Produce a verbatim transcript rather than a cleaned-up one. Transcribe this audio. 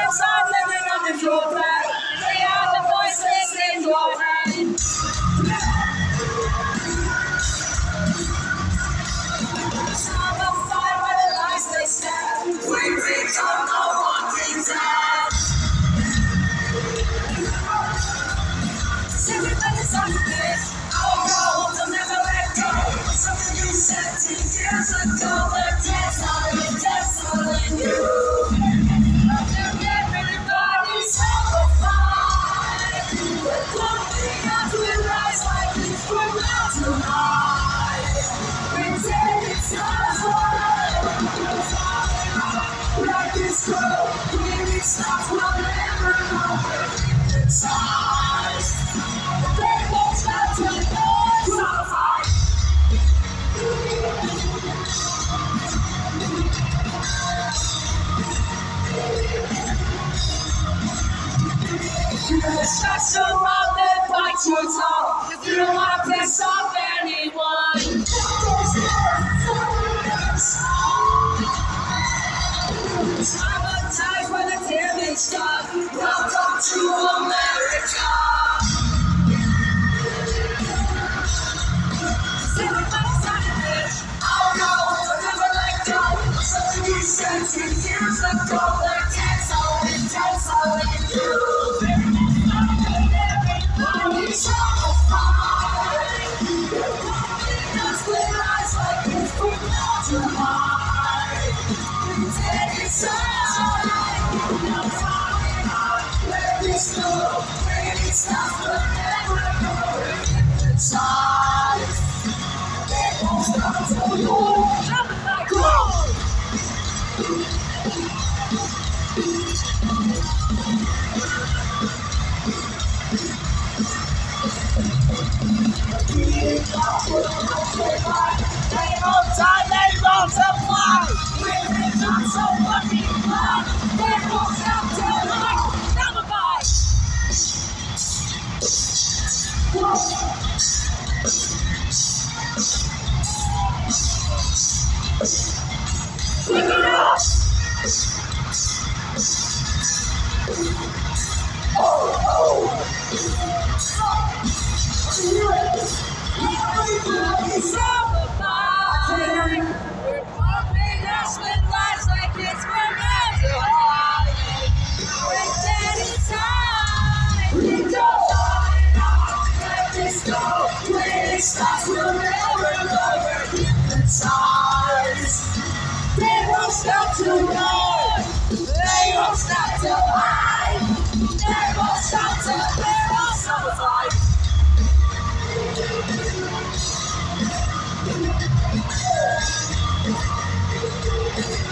outside living under your breath. They are the voices in your head. Zombified by the lies they stand. We become the walking dead. Everybody's on the pitch. Our goals will never let go. Something you said ten years ago. They're dancing, dancing in you. Everybody's zombified. We're floating up, we rise like we from mountain high. Pretend it's not hard. Like this girl, when it stops, we'll never know. It's ours. They won't stop till it's zombified. Shut your mouth and bite your tongue. If you don't want to piss off anyone. Traumatized by the damage done. Welcome to America. Everybody's on the pitch. Our goals will never let go. Something you said ten years ago. They're dancing, dancing in you. Everybody's zombified. You're walking us with eyes like this from mountain high. Pretend it's alright. Now falling out. Let this go. When it stops, we'll never go. Hypnotized. They won't stop till you're zombified. Go! They multiply, they multiply. We're not so lucky, but they won't stop till we're zombified. Pick it up. Oh, oh. Everybody's zombified. We're pumping us with lies like it's from mountain high. Pretend it's time. We go on, let this go. When it stops, we'll never go. We're hypnotized. They won't stop to run. They won't stop to hide. They won't stop till they're all zombified. Thank you.